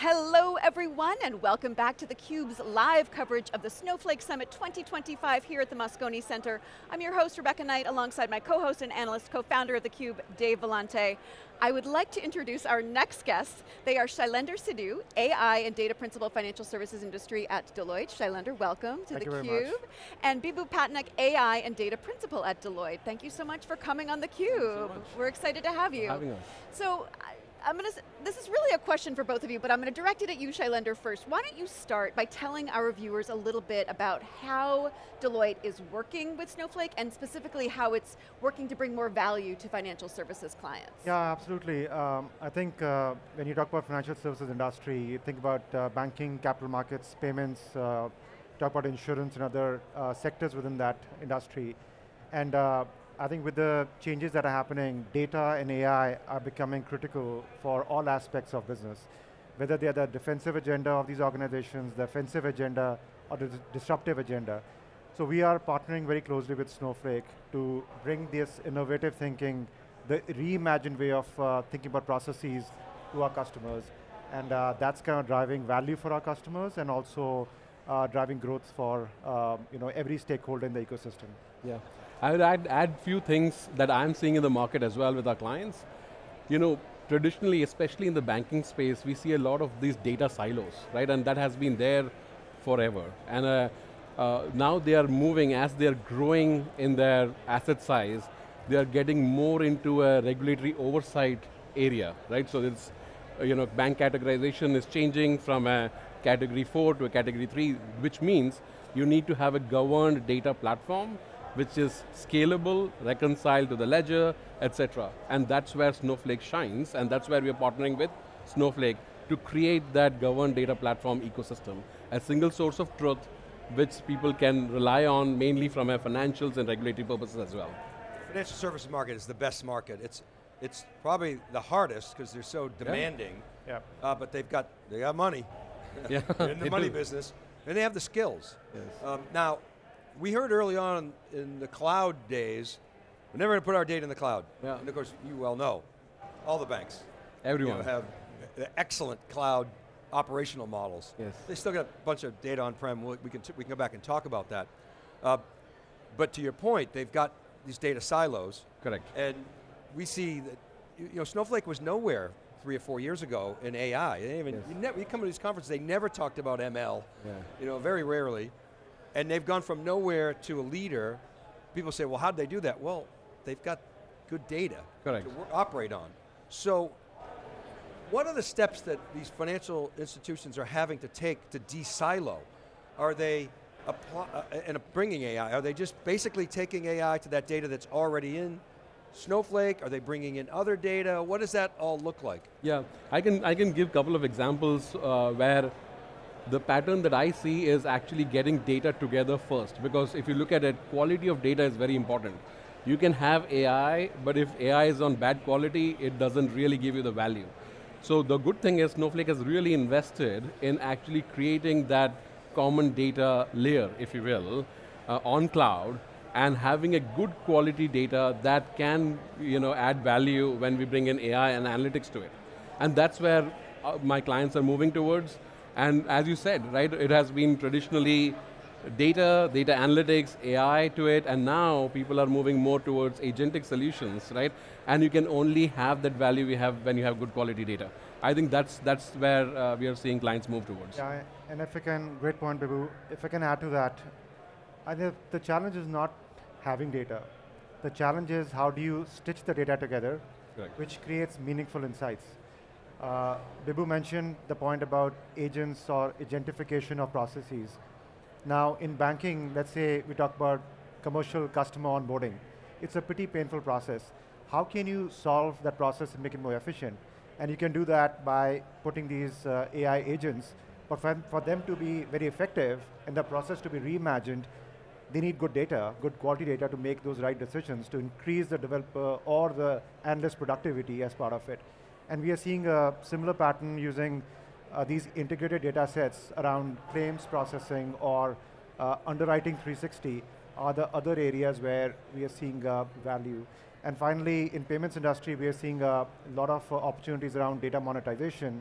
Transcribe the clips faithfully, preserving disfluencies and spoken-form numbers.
Hello everyone, and welcome back to theCUBE's live coverage of the Snowflake Summit twenty twenty-five here at the Moscone Center. I'm your host, Rebecca Knight, alongside my co-host and analyst, co-founder of theCUBE, Dave Vellante. I would like to introduce our next guests. They are Shailender Sidhu, A I and Data Principal Financial Services Industry at Deloitte. Shailender, welcome to theCUBE. And Bibhu Patnaik, A I and Data Principal at Deloitte. Thank you so much for coming on theCUBE. So We're excited to have you. For having us. So, I'm going to, this is really a question for both of you, but I'm going to direct it at you, Shailender, first. Why don't you start by telling our viewers a little bit about how Deloitte is working with Snowflake, and specifically how it's working to bring more value to financial services clients? Yeah, absolutely. Um, I think uh, when you talk about financial services industry, you think about uh, banking, capital markets, payments, uh, talk about insurance and other uh, sectors within that industry. And uh, I think with the changes that are happening, data and A I are becoming critical for all aspects of business. Whether they are the defensive agenda of these organizations, the offensive agenda, or the disruptive agenda. So we are partnering very closely with Snowflake to bring this innovative thinking, the reimagined way of uh, thinking about processes to our customers. And uh, that's kind of driving value for our customers and also uh, driving growth for um, you know, every stakeholder in the ecosystem. Yeah. I would add, add few things that I'm seeing in the market as well with our clients. You know, traditionally, especially in the banking space, we see a lot of these data silos, right? And that has been there forever. And uh, uh, now they are moving, as they're growing in their asset size, they are getting more into a regulatory oversight area, right? So it's, uh, you know, bank categorization is changing from a category four to a category three, which means you need to have a governed data platform which is scalable, reconciled to the ledger, et cetera. And that's where Snowflake shines, and that's where we're partnering with Snowflake to create that governed data platform ecosystem. A single source of truth which people can rely on mainly from a financials and regulatory purposes as well. Financial services market is the best market. It's, it's probably the hardest because they're so demanding, yeah. uh, but they've got, they got money. Yeah, they're in the money do. business, and they have the skills. Yes. Um, now, we heard early on in the cloud days, we're never going to put our data in the cloud. Yeah. And of course, you well know, all the banks Everyone. you know, have excellent cloud operational models. Yes. They still got a bunch of data on-prem, we we can, we can go back and talk about that. Uh, but to your point, they've got these data silos. Correct. And we see that, you know, Snowflake was nowhere three or four years ago in A I. They didn't even, Yes. you, never, you come to these conferences, they never talked about M L, Yeah. you know, very rarely. And they've gone from nowhere to a leader. People say, well, how'd they do that? Well, they've got good data Correct. to work, operate on. So, what are the steps that these financial institutions are having to take to de-silo? Are they, apply, uh, and bringing A I, are they just basically taking A I to that data that's already in Snowflake? Are they bringing in other data? What does that all look like? Yeah, I can, I can give a couple of examples uh, where the pattern that I see is actually getting data together first, because if you look at it, quality of data is very important. You can have A I, but if A I is on bad quality, it doesn't really give you the value. So the good thing is Snowflake has really invested in actually creating that common data layer, if you will, uh, on cloud, and having a good quality data that can, you know, add value when we bring in A I and analytics to it. And that's where uh, my clients are moving towards. And as you said, right, it has been traditionally data, data analytics, A I to it, and now people are moving more towards agentic solutions, right? And you can only have that value we have when you have good quality data. I think that's, that's where uh, we are seeing clients move towards. Yeah, and if I can, great point, Bibhu. If I can add to that, I think the challenge is not having data. The challenge is how do you stitch the data together, Correct. which creates meaningful insights. Uh, Bibhu mentioned the point about agents or agentification of processes. Now in banking, let's say we talk about commercial customer onboarding. It's a pretty painful process. How can you solve that process and make it more efficient? And you can do that by putting these uh, A I agents, but for, for them to be very effective and the process to be reimagined, they need good data, good quality data to make those right decisions to increase the developer or the analyst productivity as part of it. And we are seeing a similar pattern using uh, these integrated data sets around claims processing or uh, underwriting three sixty are the other areas where we are seeing uh, value. And finally, in payments industry, we are seeing a lot of uh, opportunities around data monetization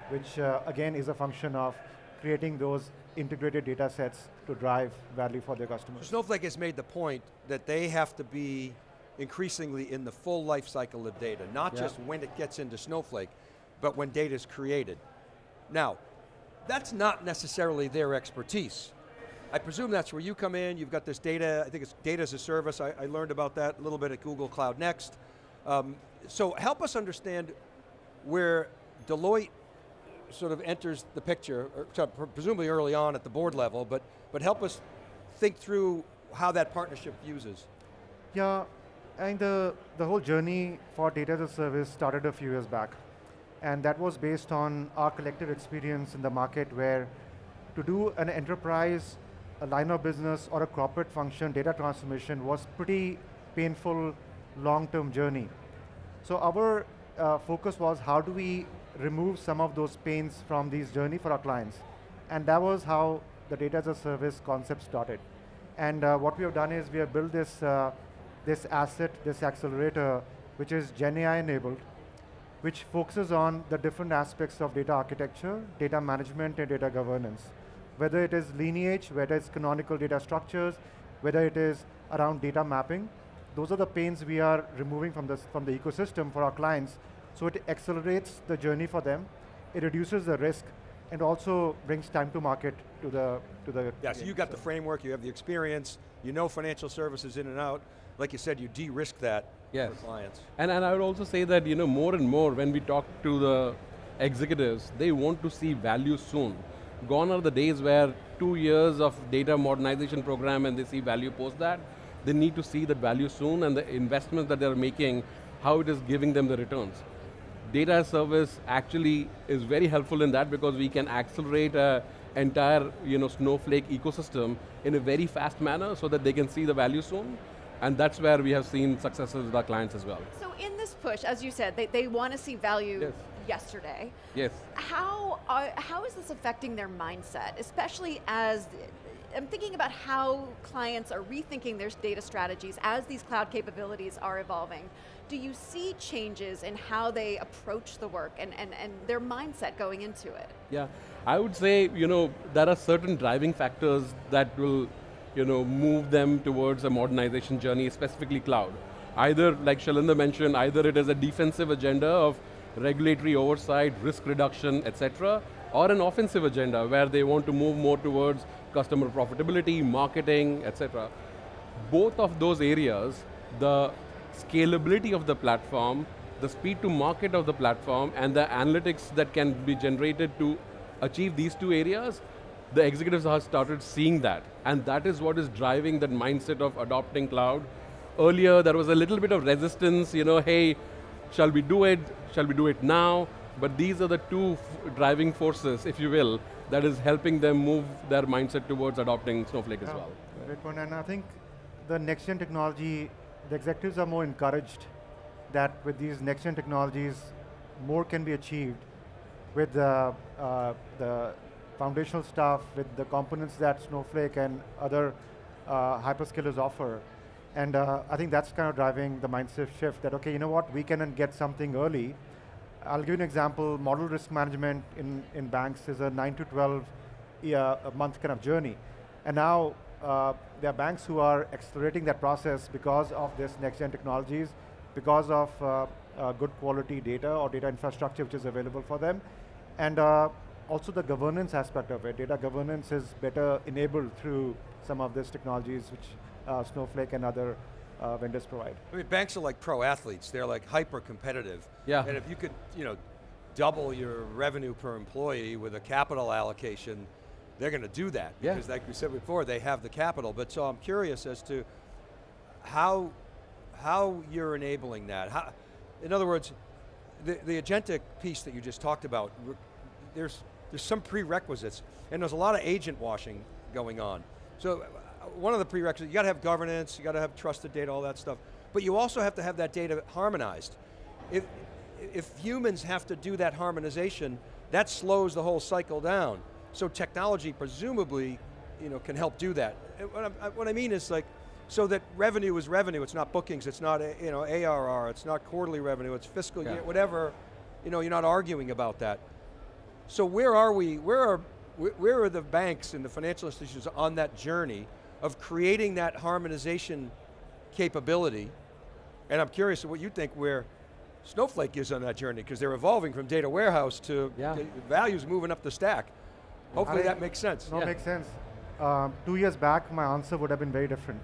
which uh, again is a function of creating those integrated data sets to drive value for their customers. So Snowflake has made the point that they have to be increasingly in the full life cycle of data, not yeah. just when it gets into Snowflake, but when data is created. Now, that's not necessarily their expertise. I presume that's where you come in, you've got this data, I think it's data as a service, I, I learned about that a little bit at Google Cloud Next. Um, so help us understand where Deloitte sort of enters the picture, or presumably early on at the board level, but, but help us think through how that partnership uses. Yeah, I think the, the whole journey for data as a service started a few years back. And that was based on our collective experience in the market where to do an enterprise, a line of business, or a corporate function, data transformation was pretty painful, long-term journey. So our uh, focus was how do we remove some of those pains from these journey for our clients. And that was how the data as a service concept started. And uh, what we have done is we have built this, uh, this asset, this accelerator, which is GenAI enabled, which focuses on the different aspects of data architecture, data management, and data governance. Whether it is lineage, whether it's canonical data structures, whether it is around data mapping, those are the pains we are removing from, this, from the ecosystem for our clients, so it accelerates the journey for them, it reduces the risk, and also brings time to market to the to the. Yeah, so you got so. the framework, you have the experience, you know financial services in and out. Like you said, you de-risk that yes. for clients. And, and I would also say that you know more and more when we talk to the executives, they want to see value soon. Gone are the days where two years of data modernization program and they see value post that. They need to see that value soon and the investments that they're making, how it is giving them the returns. Data as service actually is very helpful in that because we can accelerate an entire you know, Snowflake ecosystem in a very fast manner so that they can see the value soon. And that's where we have seen successes with our clients as well. So in this push, as you said, they, they want to see value yes. yesterday. Yes. How, are, how is this affecting their mindset, especially as, I'm thinking about how clients are rethinking their data strategies as these cloud capabilities are evolving. Do you see changes in how they approach the work and, and, and their mindset going into it? Yeah, I would say, you know, there are certain driving factors that will you know, move them towards a modernization journey, specifically cloud. Either, like Shailender mentioned, either it is a defensive agenda of regulatory oversight, risk reduction, et cetera, or an offensive agenda where they want to move more towards customer profitability, marketing, et cetera. Both of those areas, the scalability of the platform, the speed to market of the platform, and the analytics that can be generated to achieve these two areas, the executives have started seeing that, and that is what is driving that mindset of adopting cloud. Earlier, there was a little bit of resistance, you know, hey, shall we do it? Shall we do it now? But these are the two driving forces, if you will, that is helping them move their mindset towards adopting Snowflake yeah, as well. Great point, and I think the next-gen technology, the executives are more encouraged that with these next-gen technologies, more can be achieved with the, uh, the foundational stuff, with the components that Snowflake and other uh, hyperscalers offer. And uh, I think that's kind of driving the mindset shift that, okay, you know what, we can get something early. I'll give you an example, model risk management in, in banks is a nine to twelve year, a month kind of journey. And now uh, there are banks who are accelerating that process because of this next-gen technologies, because of uh, uh, good quality data or data infrastructure which is available for them. And uh, also the governance aspect of it. Data governance is better enabled through some of these technologies which uh, Snowflake and other uh, vendors provide. I mean, banks are like pro athletes. They're like hyper competitive. Yeah. And if you could, you know, double your revenue per employee with a capital allocation, they're going to do that. Yeah. Because like we said before, they have the capital. But so I'm curious as to how, how you're enabling that. How, in other words, the, the agentic piece that you just talked about, there's, there's some prerequisites, and there's a lot of agent washing going on. So uh, one of the prerequisites, you got to have governance, you got to have trusted data, all that stuff, but you also have to have that data harmonized. If, if humans have to do that harmonization, that slows the whole cycle down. So technology presumably, you know, can help do that. And what, I, what I mean is like, so that revenue is revenue, it's not bookings, it's not you know, A R R, it's not quarterly revenue, it's fiscal yeah. year, whatever, you know, you're not arguing about that. So where are we, where are, where are the banks and the financial institutions on that journey of creating that harmonization capability? And I'm curious what you think where Snowflake is on that journey, because they're evolving from data warehouse to yeah. values moving up the stack. Hopefully I, that makes sense. No, yeah. makes sense. Um, two years back, my answer would have been very different.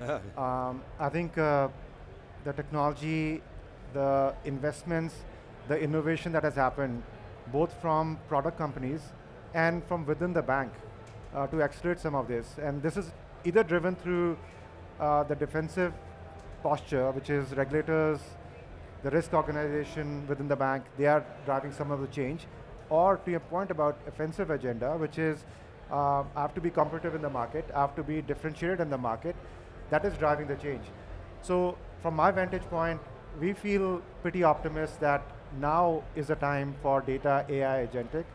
um, I think uh, the technology, the investments, the innovation that has happened, both from product companies and from within the bank uh, to accelerate some of this. And this is either driven through uh, the defensive posture, which is regulators, the risk organization within the bank, they are driving some of the change, or to your point about offensive agenda, which is uh, I have to be competitive in the market, I have to be differentiated in the market, that is driving the change. So from my vantage point, we feel pretty optimistic that now is the time for data, A I, agentic.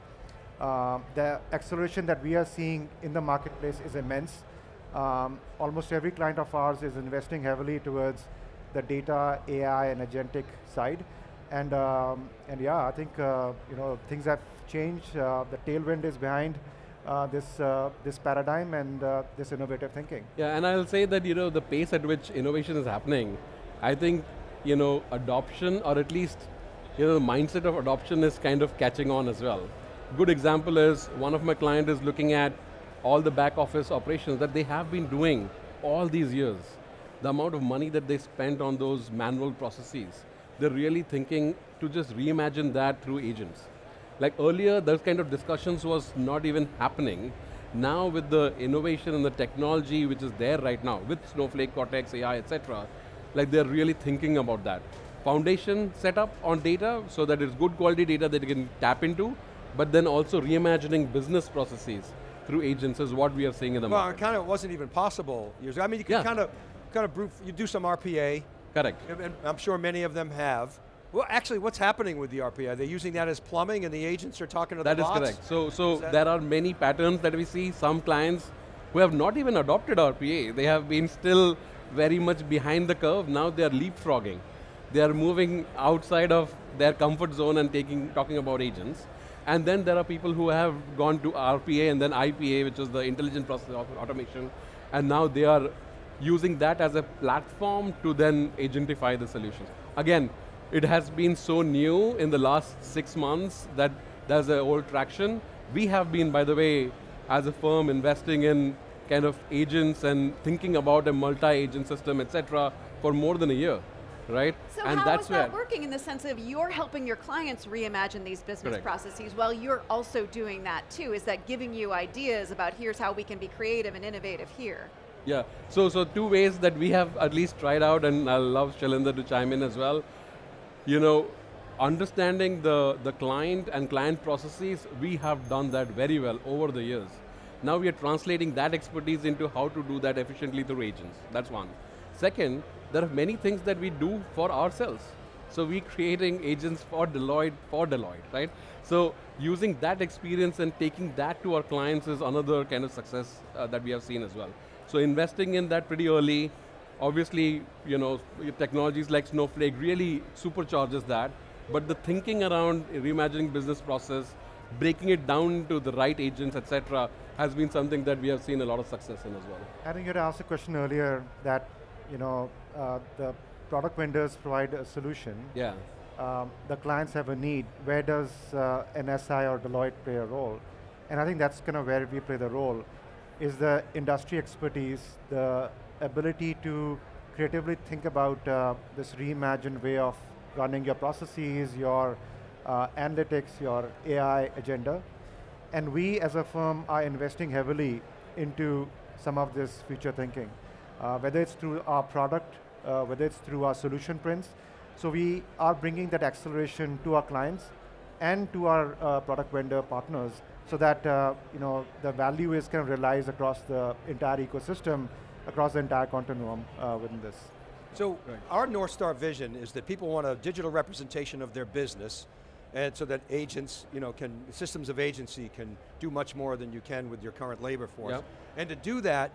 Uh, the acceleration that we are seeing in the marketplace is immense. Um, almost every client of ours is investing heavily towards the data, A I, and agentic side. And, um, and yeah, I think uh, you know, things have changed. Uh, the tailwind is behind uh, this, uh, this paradigm and uh, this innovative thinking. Yeah, and I'll say that you know, the pace at which innovation is happening, I think you know, adoption, or at least you know, the mindset of adoption is kind of catching on as well. Good example is, one of my clients is looking at all the back office operations that they have been doing all these years. The amount of money that they spent on those manual processes, they're really thinking to just reimagine that through agents. Like earlier, those kind of discussions was not even happening. Now with the innovation and the technology which is there right now, with Snowflake, Cortex, A I, et cetera, like they're really thinking about that. Foundation set up on data so that it's good quality data that you can tap into, but then also reimagining business processes through agents is what we are seeing in the well, market. Well, it kind of wasn't even possible years ago. I mean, you can yeah. kind of, kind of brute, you do some R P A. Correct. And I'm sure many of them have. Well, actually, what's happening with the R P A? Are they using that as plumbing and the agents are talking to that the bots? That is correct. So, so is there are many patterns that we see. Some clients who have not even adopted R P A, they have been still very much behind the curve. Now they are leapfrogging. They are moving outside of their comfort zone and taking, talking about agents. And then there are people who have gone to R P A and then I P A, which is the intelligent process automation, and now they are using that as a platform to then agentify the solutions. Again, it has been so new in the last six months that there's a old traction. We have been, by the way, as a firm, investing in kind of agents and thinking about a multi-agent system, et cetera, for more than a year. Right? So and how that's is that where working in the sense of you're helping your clients reimagine these business Correct. processes while you're also doing that too? Is that giving you ideas about here's how we can be creative and innovative here? Yeah, so, so two ways that we have at least tried out, and I'll love Shailender to chime in as well. You know, understanding the, the client and client processes, we have done that very well over the years. Now we are translating that expertise into how to do that efficiently through agents. That's one. Second, there are many things that we do for ourselves. So we're creating agents for Deloitte, for Deloitte, right? So using that experience and taking that to our clients is another kind of success uh, that we have seen as well. So investing in that pretty early, obviously, you know, technologies like Snowflake really supercharges that, but the thinking around reimagining business process, breaking it down to the right agents, et cetera, has been something that we have seen a lot of success in as well. I think you had asked a question earlier that, you know, uh, the product vendors provide a solution. Yeah. Um, the clients have a need. Where does uh, an S I or Deloitte play a role? And I think that's kind of where we play the role, is the industry expertise, the ability to creatively think about uh, this reimagined way of running your processes, your uh, analytics, your A I agenda. And we as a firm are investing heavily into some of this future thinking. Uh, whether it's through our product, uh, whether it's through our solution prints. So we are bringing that acceleration to our clients and to our uh, product vendor partners so that uh, you know, the value is kind of realized across the entire ecosystem, across the entire continuum uh, within this. So right. Our North Star vision is that people want a digital representation of their business, and so that agents, you know, can, systems of agency can do much more than you can with your current labor force. Yep. And to do that,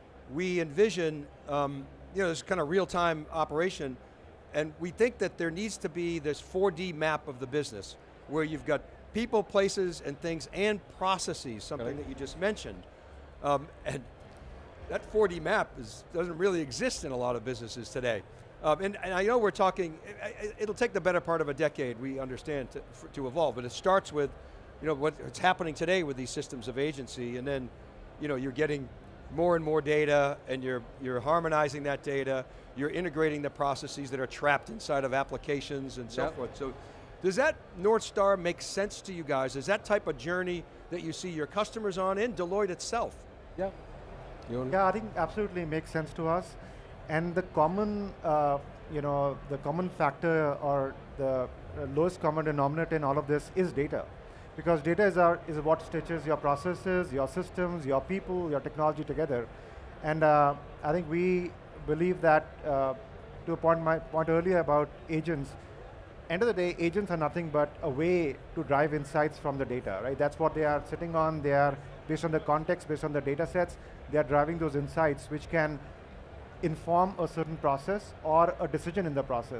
we envision, um, you know, this kind of real-time operation, and we think that there needs to be this four D map of the business, where you've got people, places, and things, and processes, something Correct. that you just mentioned. Um, and that four D map is, doesn't really exist in a lot of businesses today. Um, and, and I know we're talking, it, it'll take the better part of a decade, we understand, to, for, to evolve, but it starts with, you know, what's happening today with these systems of agency, and then, you know, you're getting more and more data, and you're, you're harmonizing that data, you're integrating the processes that are trapped inside of applications and so Yep. forth. So, does that North Star make sense to you guys? Is that type of journey that you see your customers on in Deloitte itself? Yeah. You want Yeah, I think absolutely makes sense to us. And the common, uh, you know, the common factor or the uh, lowest common denominator in all of this is data. Because data is, our, is what stitches your processes, your systems, your people, your technology together. And uh, I think we believe that, uh, to a point, my point earlier about agents, end of the day, agents are nothing but a way to drive insights from the data, right? That's what they are sitting on. They are, based on the context, based on the data sets, they are driving those insights which can inform a certain process or a decision in the process.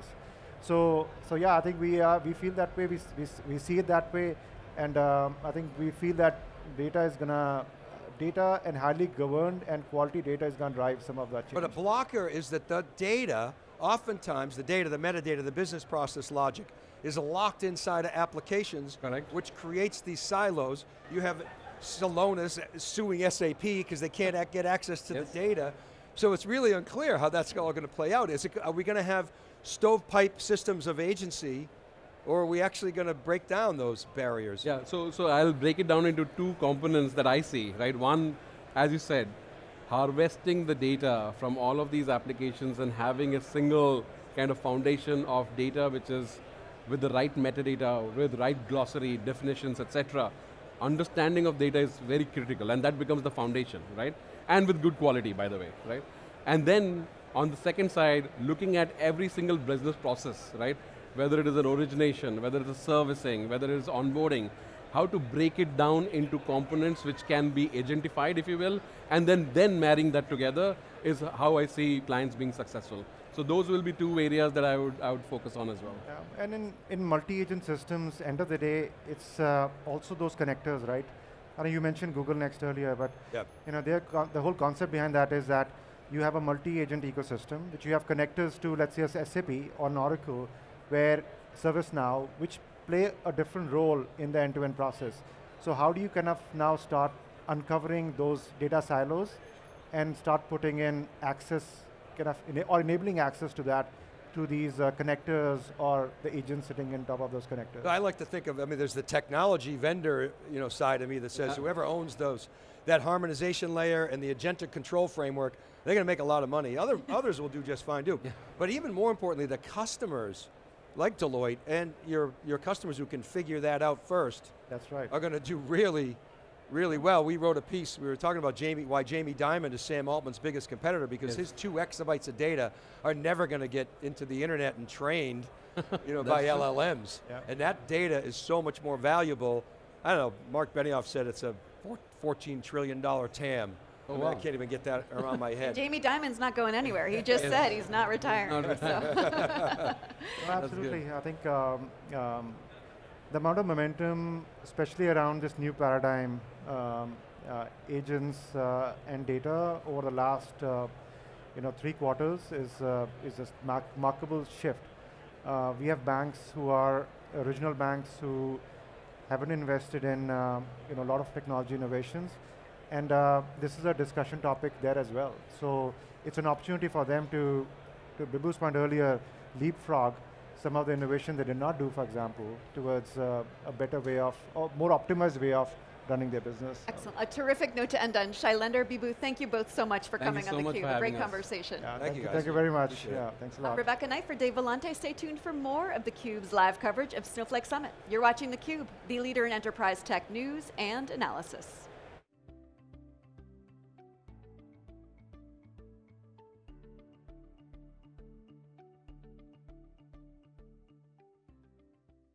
So, so yeah, I think we, uh, we feel that way, we, we, we see it that way, and um, I think we feel that data is going to, data and highly governed and quality data is going to drive some of that change. But a blocker is that the data, oftentimes the data, the metadata, the business process logic, is locked inside of applications, Correct. which creates these silos. You have Celonis suing S A P because they can't ac get access to Yes. the data. So it's really unclear how that's all going to play out. Is it, are we going to have stovepipe systems of agency, or are we actually going to break down those barriers? Yeah, so, so I'll break it down into two components that I see, right? One, as you said, harvesting the data from all of these applications and having a single kind of foundation of data which is with the right metadata, with right glossary, definitions, et cetera. Understanding of data is very critical, and that becomes the foundation, right? And with good quality, by the way, right? And then, on the second side, looking at every single business process, right? Whether it is an origination, whether it is servicing, whether it is onboarding, how to break it down into components which can be agentified, if you will, and then, then marrying that together is how I see clients being successful. So those will be two areas that I would, I would focus on as well. Yeah. And in, in multi-agent systems, end of the day, it's uh, also those connectors, right? I know you mentioned Google Next earlier, but Yep. you know, the whole concept behind that is that you have a multi-agent ecosystem, which you have connectors to, let's say, S A P or Oracle, where ServiceNow, which play a different role in the end-to-end process. So how do you kind of now start uncovering those data silos and start putting in access, kind of, ena or enabling access to that, to these uh, connectors or the agents sitting on top of those connectors? I like to think of, I mean, there's the technology vendor, you know, side of me that says Yeah. whoever owns those, that harmonization layer and the agentic control framework, they're going to make a lot of money. Other, others will do just fine too. Yeah. But even more importantly, the customers, like Deloitte, and your, your customers who can figure that out first, That's right. are going to do really, really well. We wrote a piece, we were talking about Jamie, why Jamie Dimon is Sam Altman's biggest competitor, because Yes. his two exabytes of data are never going to get into the internet and trained you know, That's by true. L L Ms. Yeah. And that data is so much more valuable. I don't know, Mark Benioff said it's a fourteen trillion dollar T A M. Oh, I, mean, I wow. can't even get that around my head. Jamie Dimon's not going anywhere. He just said he's not retiring. Not so. Well, absolutely. I think um, um, the amount of momentum, especially around this new paradigm, um, uh, agents uh, and data over the last uh, you know, three quarters is, uh, is a mar remarkable shift. Uh, we have banks who are original banks who haven't invested in uh, you know, a lot of technology innovations. And uh, this is a discussion topic there as well. So it's an opportunity for them to, to Bibhu's point earlier, leapfrog some of the innovation they did not do, for example, towards uh, a better way of, or more optimized way of running their business. Excellent. A terrific note to end on. Shailender, Bibhu, thank you both so much for Thank coming you so on much theCUBE. for A great having us. conversation. Yeah, Thank you, guys. Thank you very much. Appreciate it. Yeah, thanks a I'm lot. Rebecca Knight for Dave Vellante. Stay tuned for more of theCUBE's live coverage of Snowflake Summit. You're watching theCUBE, the leader in enterprise tech news and analysis.